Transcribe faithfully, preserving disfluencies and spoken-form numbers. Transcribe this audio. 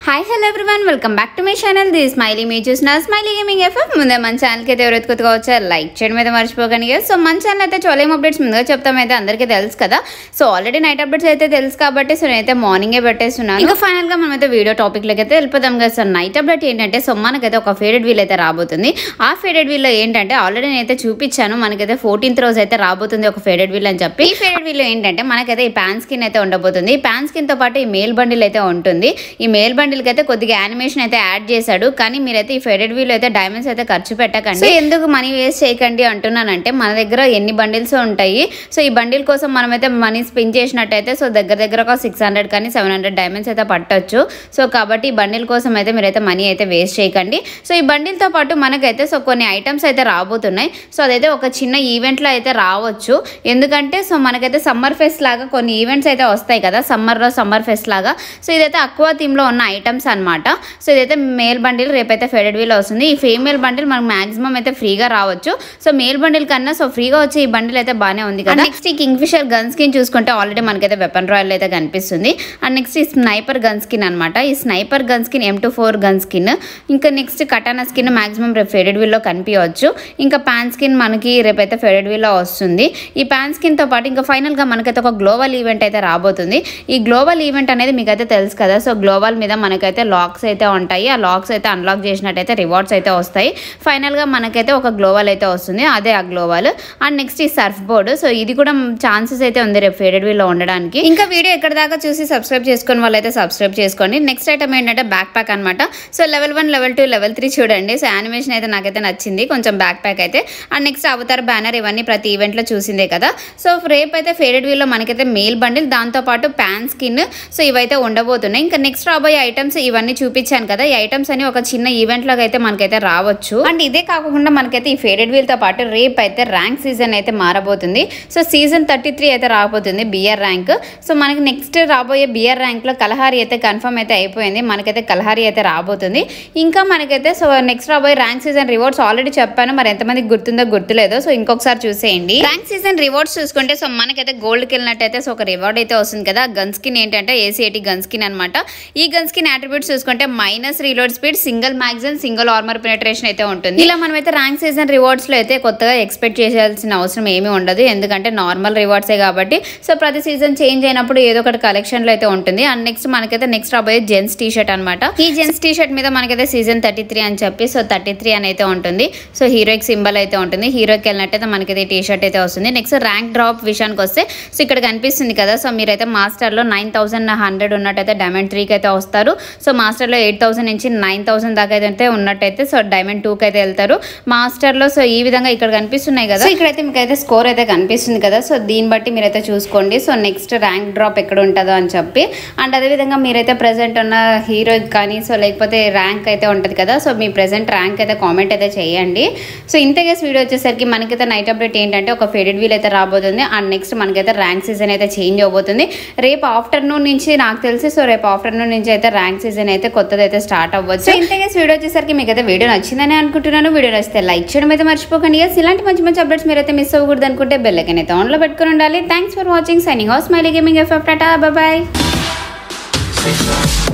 Hi hello everyone, welcome back to my channel. The smiley మీ చూసిన smiley gaming FF. ముందే మన ఛానల్కి అయితే ఎవరైతే కొత్తగా వచ్చారు లైక్ చేయడం అయితే మర్చిపోకండి. సో మన ఛానల్ అయితే చాలా ఏం అప్డేట్స్ ముందుగా చెప్తామైతే అందరికీ తెలుసు కదా. సో ఆల్రెడీ నైట్ అప్డేట్స్ అయితే తెలుసు కాబట్టి సో నేనైతే మార్నింగే పెట్టేస్తున్నాను. ఇంకా ఫైనల్గా మనమైతే వీడియో టాపిక్లోకి అయితే వెళ్ళిపోదాం కదా. సో నైట్ అప్డేట్ ఏంటంటే సో మనకైతే ఒక ఫేడెడ్ వీల్ అయితే రాబోతుంది. ఆ ఫేడెడ్ వీల్లో ఏంటంటే ఆల్రెడీ నేనైతే చూపించాను, మనకైతే ఫోర్టీన్త్ రోజు అయితే రాబోతుంది ఒక ఫేడెడ్ వీల్ అని చెప్పి. ఈ ఫేడెడ్ వీల్లో ఏంటంటే మనకైతే ఈ ప్యాన్ స్కిన్ అయితే ఉండబోతుంది. ఈ ప్యాన్ స్కిన్ తో పాటు ఈ మేల్ బండిల్ అయితే ఉంటుంది. ఈ మేల్ బండిల్కి అయితే కొద్దిగా యానిమేషన్ అయితే యాడ్ చేశాడు. కానీ మీరైతే ఈ ఫెడెడ్ వీల్ అయితే డైమండ్స్ అయితే ఖర్చు పెట్టకండి. ఎందుకు మనీ వేస్ట్ చేయకండి అంటున్నానంటే మన దగ్గర ఎన్ని బండిల్స్ ఉంటాయి. సో ఈ బండిల్ కోసం మనమైతే మనీ స్పెండ్ చేసినట్టయితే సో దగ్గర దగ్గర ఒక సిక్స్ హండ్రెడ్ కానీ సెవెన్ హండ్రెడ్ డైమండ్స్ అయితే పట్టొచ్చు. సో కాబట్టి ఈ బండిల్ కోసం అయితే మీరైతే మనీ అయితే వేస్ట్ చేయకండి. సో ఈ బండిల్తో పాటు మనకైతే సో కొన్ని ఐటమ్స్ అయితే రాబోతున్నాయి. సో అదైతే ఒక చిన్న ఈవెంట్లో అయితే రావచ్చు. ఎందుకంటే సో మనకైతే సమ్మర్ ఫెస్ట్ లాగా కొన్ని ఈవెంట్స్ అయితే వస్తాయి కదా, సమ్మర్లో సమ్మర్ ఫెస్ట్ లాగా. సో ఇదైతే అక్వా థీమ్లో ఉన్న ఐటమ్స్ అనమాట. సో ఇదైతే మేల్ బండిల్ రేపైతే ఫెడెడ్ వీల్ వస్తుంది. ఈ ఫీమేల్ బండిల్ మనకు మాక్సిమం అయితే ఫ్రీగా రావచ్చు. సో మేల్ బండిల్ కన్నా సో ఫ్రీగా వచ్చే ఈ బండిల్ అయితే బాగానే ఉంది కదా. నెక్స్ట్ ఈ కింగ్ ఫిషర్ గన్ స్కిన్ చూసుకుంటే ఆల్రెడీ మనకైతే వెపన్ రాయల్ అయితే కనిపిస్తుంది. అండ్ నెక్స్ట్ ఈ స్నైపర్ గన్ స్కిన్ అనమాట. ఈ sniper gun skin M two four gun skin. ఇంకా నెక్స్ట్ కటానా స్కిన్ మాక్సిమం రేపు ఫెడెడ్ వీల్లో కనిపించవచ్చు. ఇంకా ప్యాన్ స్కిన్ మనకి రేపైతే ఫెడెడ్ వీల్లో వస్తుంది. ఈ ప్యాన్ స్కిన్ తో పాటు ఇంకా ఫైనల్ గా మనకైతే ఒక గ్లోబల్ ఈవెంట్ అయితే రాబోతుంది. ఈ గ్లోబల్ ఈవెంట్ అనేది మీకు అయితే తెలుసు కదా. సో గ్లోబల్ మీద మనకైతే లాక్స్ అయితే ఉంటాయి. ఆ లాక్స్ అయితే అన్లాక్ చేసినట్టయితే రివార్డ్స్ అయితే వస్తాయి. ఫైనల్ గా మనకైతే ఒక గ్లోబల్ అయితే వస్తుంది, అదే ఆ గ్లోబల్. అండ్ నెక్స్ట్ ఈ సర్ఫ్ బోర్డ్. సో ఇది కూడా ఛాన్సెస్ అయితే ఉంది రేపు ఫేడెడ్ వీల్ లో ఉండడానికి. ఇంకా వీడియో ఎక్కడ దాకా చూసి సబ్స్క్రైబ్ చేసుకుని వాళ్ళైతే సబ్స్క్రైబ్ చేసుకోండి. నెక్స్ట్ ఐటమ్ ఏంటంటే బ్యాక్ ప్యాక్ అనమాట. So level one level two level three చూడండి. సో యానిమేషన్ అయితే నాకైతే నచ్చింది కొంచెం బ్యాక్ ప్యాక్ అయితే. అండ్ నెక్స్ట్ అవతార్ బ్యానర్ ఇవన్నీ ప్రతి ఈవెంట్ లో చూసిందే కదా. సో రేపు అయితే ఫేడెడ్ వీల్ లో మనకైతే మేల్ బండిల్, దాంతో పాటు ప్యాన్ స్కిన్, సో ఇవైతే ఉండబోతున్నాయి. ఇంకా నెక్స్ట్ రాబోయే ఐటమ్స్ ఇవన్నీ చూపించాను కదా. ఈ ఐటమ్స్ అని ఒక చిన్న ఈవెంట్ లాగా అయితే మనకైతే రావచ్చు. అండ్ ఇదే కాకుండా మనకైతే ఈ ఫేడెడ్ వీల్ తో పాటు రేపు అయితే ర్యాంక్ సీజన్ అయితే మారబోతుంది. సో సీజన్ థర్టీ త్రీ అయితే రాబోతుంది బిఆర్ ర్యాంక్. సో మనకి నెక్స్ట్ రాబోయే బిఆర్ ర్యాంక్ లో కలహారి అయితే కన్ఫర్మ్ అయితే అయిపోయింది. మనకైతే కలహారి అయితే రాబోతుంది. ఇంకా మనకైతే సో నెక్స్ట్ రాబోయే ర్యాంక్ సీజన్ రివార్డ్స్ ఆల్రెడీ చెప్పాను, మరి ఎంతమందికి గుర్తుందో గుర్తులేదో. సో ఇంకొకసారి చూసేయండి. ర్యాంక్ సీజన్ రివార్డ్స్ చూసుకుంటే సో మనకైతే గోల్డ్కి వెళ్ళినట్టయితే సో ఒక రివార్డ్ అయితే వస్తుంది కదా. గన్ స్కిన్ ఏంటంటే ఏసీ ఎయిటీ గన్ స్కిన్ అనమాట. ఈ గన్ స్కిన్ అట్రిబ్యూట్స్ చూసుకుంటే minus reload speed, single magazine, single armour penetration అయితే ఉంటుంది. ఇలా మనమైతే ర్యాంక్ సీజన్ రివార్డ్స్ లో అయితే కొత్తగా ఎక్స్పెక్ట్ చేయాల్సిన అవసరం ఏమీ ఉండదు, ఎందుకంటే నార్మల్ రివార్డ్సే కాబట్టి. సో ప్రతి సీజన్ చేంజ్ అయినప్పుడు ఏదో ఒకటి కలెక్షన్ లో అయితే ఉంటుంది. అండ్ నెక్స్ట్ మనకైతే నెక్స్ట్ రాబోయే జెంట్స్ టీ షర్ట్ అనమాట. ఈ జెంట్స్ టీ షర్ట్ మీద మనకైతే సీజన్ థర్టీ త్రీ అని చెప్పి సో థర్టీ త్రీ అని అయితే ఉంటుంది. సో హీరోకి సింబల్ అయితే ఉంటుంది. హీరోకి వెళ్ళినట్టయితే మనకైతే టీ షర్ట్ అయితే వస్తుంది. నెక్స్ట్ ర్యాంక్ డ్రాప్ విషయానికి వస్తే సో ఇక్కడ కనిపిస్తుంది కదా. సో మీరైతే మాస్టర్ లో నైన్ థౌసండ్ హండ్రెడ్ ఉన్నట్టయితే డైమండ్ త్రీకి అయితే వస్తారు. సో మాస్టర్ లో ఎయిట్ థౌసండ్ నుంచి నైన్ థౌసండ్ దాకా అయితే ఉన్నట్టయితే సో డైమండ్ టూ కి అయితే వెళ్తారు మాస్టర్ లో. సో ఈ విధంగా ఇక్కడ కనిపిస్తున్నాయి కదా. సో ఇక్కడైతే మీకు అయితే స్కోర్ అయితే కనిపిస్తుంది కదా. సో దీన్ని బట్టి మీరైతే చూసుకోండి. సో నెక్స్ట్ ర్యాంక్ డ్రాప్ ఎక్కడ ఉంటుందో అని చెప్పి. అండ్ అదేవిధంగా మీరైతే ప్రెసెంట్ ఉన్న హీరో కానీ సో లేకపోతే ర్యాంక్ అయితే ఉంటుంది కదా. సో మీ ప్రెసెంట్ ర్యాంక్ అయితే కామెంట్ అయితే చేయండి. సో ఇంతగా వీడియో వచ్చేసరికి మనకైతే నైట్ అప్డేట్ ఏంటంటే ఒక ఫేడెడ్ వీల్ అయితే రాబోతుంది. అండ్ నెక్స్ట్ మనకైతే ర్యాంక్ సీజన్ అయితే చేంజ్ అవబోతుంది రేపు ఆఫ్టర్నూన్ నుంచి నాకు తెలిసి. సో రేపు ఆఫ్టర్నూన్ నుంచి అయితే ర్యాంక్ సీజన్ అయితే కొత్తది అయితే స్టార్ట్ అవ్వచ్చు. సో ఇంతగా వీడియో వచ్చేసరికి మీకు అయితే వీడియో నచ్చిందని అనుకుంటున్నాను. వీడియో నచ్చితే లైక్ చేయడం అయితే మర్చిపోకండి. ఇలాంటి మంచి మంచి అప్డేట్స్ మీరైతే మిస్ అవ్వకూడదు అనుకుంటే బెల్ ఐకాన్ అయితే ఆన్ లో పెట్టుకుని ఉండాలి. Thanks for watching. Signing off smiley gaming FF. Tata, bye by.